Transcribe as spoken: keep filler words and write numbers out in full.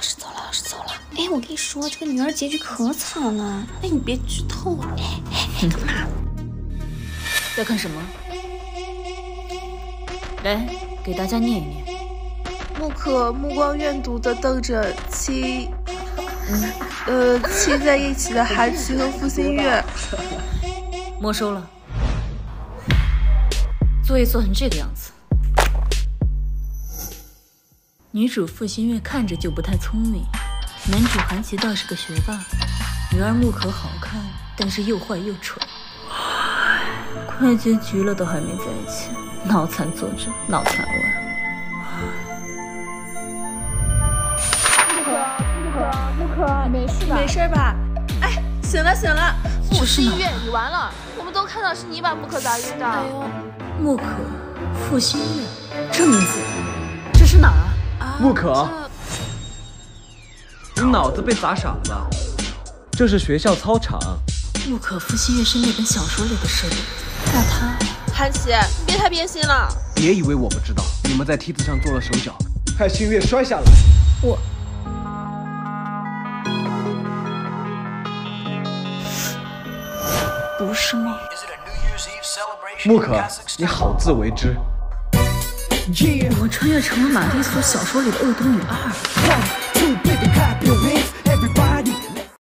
老师走了，老师走了。哎，我跟你说，这个女儿结局可惨了。 哎，你别剧透啊！ 哎哎哎，干嘛？ 在看什么？来，给大家念一念。 木可目光怨毒地瞪着亲，呃，亲在一起的韩琦和付新月。 没收了。作业做成这个样子。女主付新月看着就不太聪明，男主韩琦倒是个学霸，女儿木可好看，但是又坏又蠢。快结局了都还没在一起，脑残作者，脑残文。 木可，木可，木可，没事吧？ 没事吧？哎，醒了醒了。 付新月，你完了！我们都看到是你把木可打晕的。 哎呦， 木可，付新月，这名字，这是哪儿啊？ 啊木可，你脑子被砸傻了吧？这是学校操场。 木可付新月是那本小说里的设定，那他…… 韩琦，你别太偏心了。 别以为我不知道，你们在梯子上做了手脚，害新月摔下来。 我。不是吗？ 木可，你好自为之。 我穿越成了玛丽所小说里的恶毒女二。